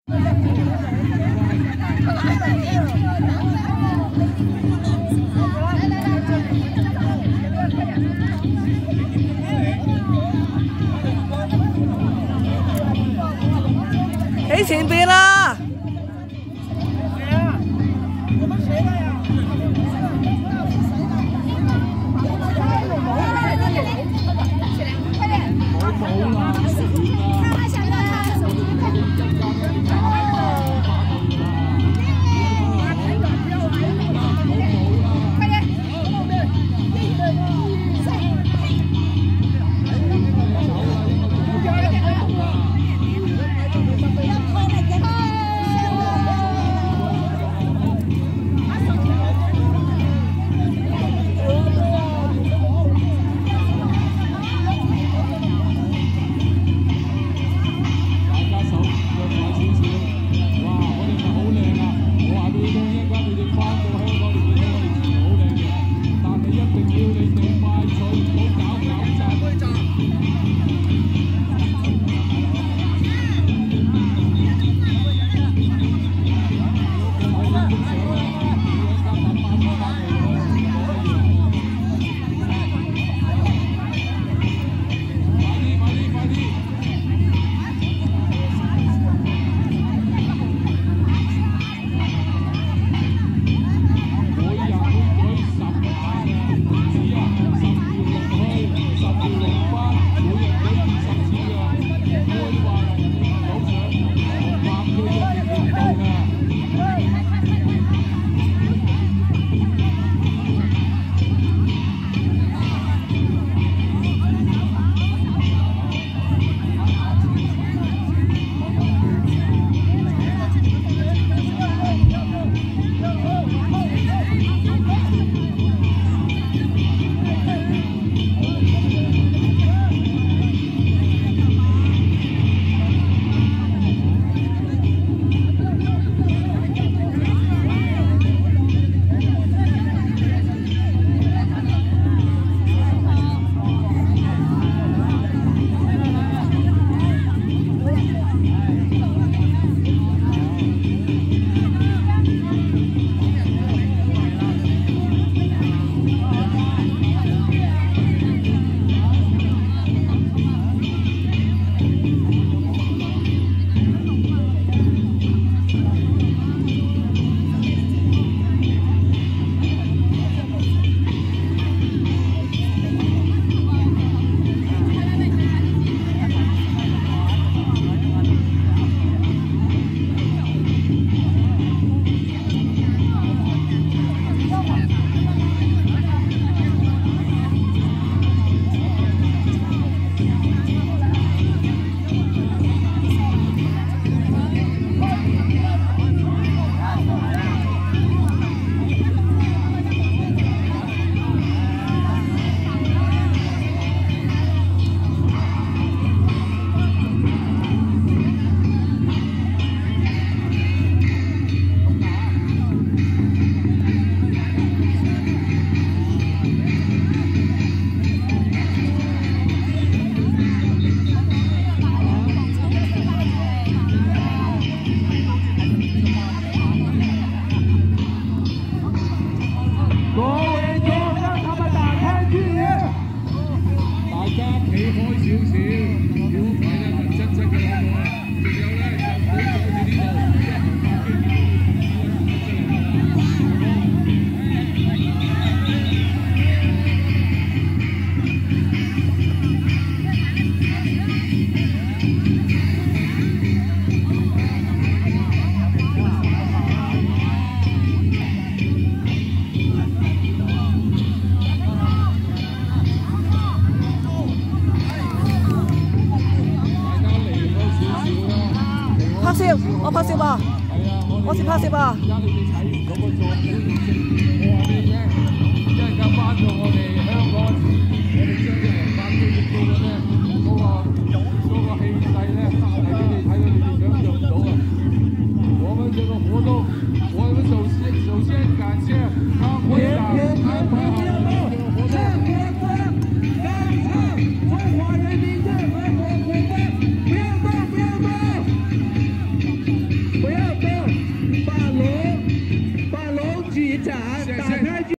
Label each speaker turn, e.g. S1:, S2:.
S1: 喺前邊啦！我拍攝啊！我先拍攝啊！而家你哋睇嗰個座表演我話俾你聽，一陣間翻到我哋香港，我哋將啲人發機嘅咧，嗰個氣勢咧，係俾你睇到你哋想象唔到啊！我們這個活動，我們首先感謝康會長安排好這個活動。中华人民共和国国歌，不要动，不要动。
S2: 距延展，打开